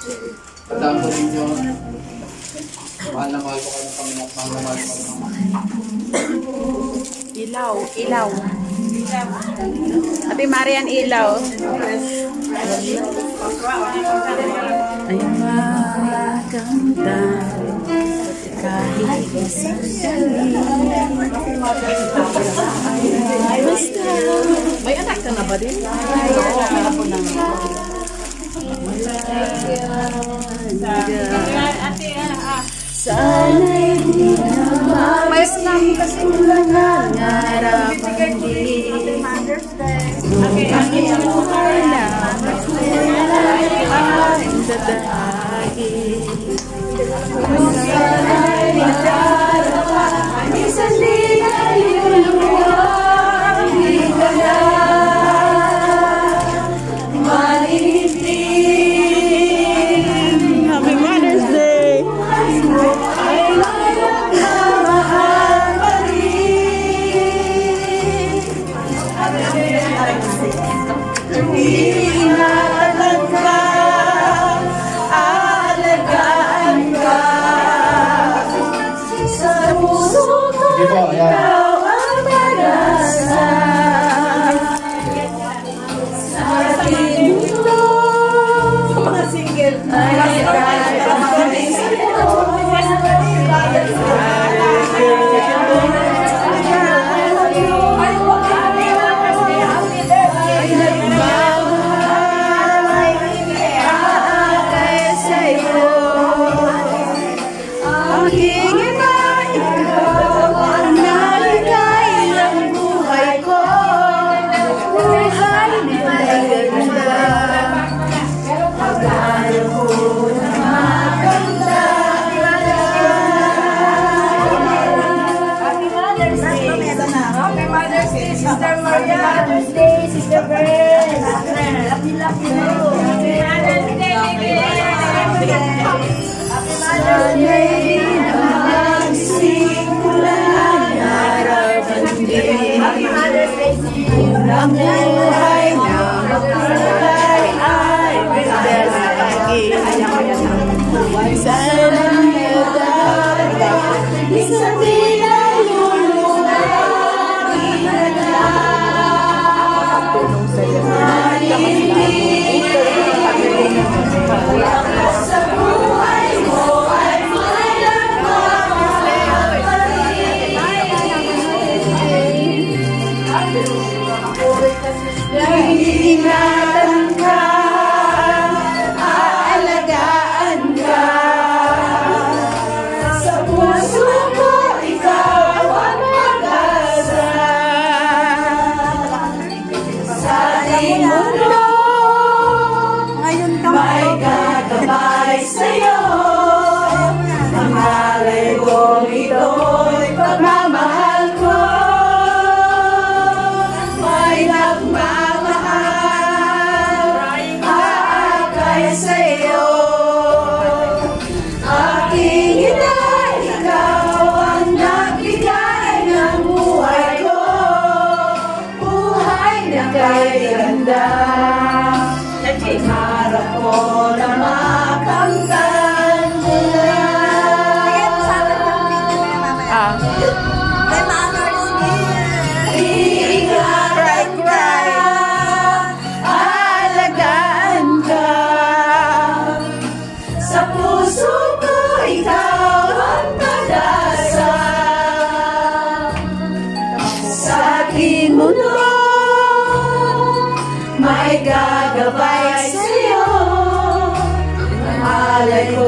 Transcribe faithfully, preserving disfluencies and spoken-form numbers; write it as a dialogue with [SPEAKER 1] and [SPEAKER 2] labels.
[SPEAKER 1] Tandaan ko rin yun. Mahal na mahal ko kayo ng Panginoon. Mahal na mahal ko kayo ng
[SPEAKER 2] Ilaw, ilaw. Ate Marian, ilaw. Ay maganda kahit isang dali. Ay basta. May anak ka na ba din? Ay, wala po na. Sana'y di na magsimulangarap ang di aking buhay na makulay ang dadahagi. Sana'y magdarapa isang di na luluwang di ka na malilim. Happy Mother's Day! Ingatan ka, aalagaan ka, sa puso ko ikaw ang pag-asa, sa aking mundo mga single ay nagkakaroon sa ito. Sister Maria, Mother's Day, Sister Grace. Happy lucky mo. Happy Mother's Day, baby. Happy Mother's Day. Nagsimulan harapan din. Happy Mother's Day. Ang buhay na makulay ay ganda sa akin. Sana nagdapat isang sa buhay mo ay ingatan ka, aalagaan ka, sa puso ko ikaw ang pag-asa, sa ating mundo may gagabay sa'yo. Ang alay kong ito'y pagmamahal ko, may nagmamahal aakay sa'yo. Aking ina, ikaw ang nagbigay ng buhay ko, buhay na kay ganda. Harap ko na makamtan mo na. Ah. Iingatan ka, aalagaan ka, sa puso ko ikaw ang pag-asa, sa aking mundo may gagabay sa'yo. Ang alay ko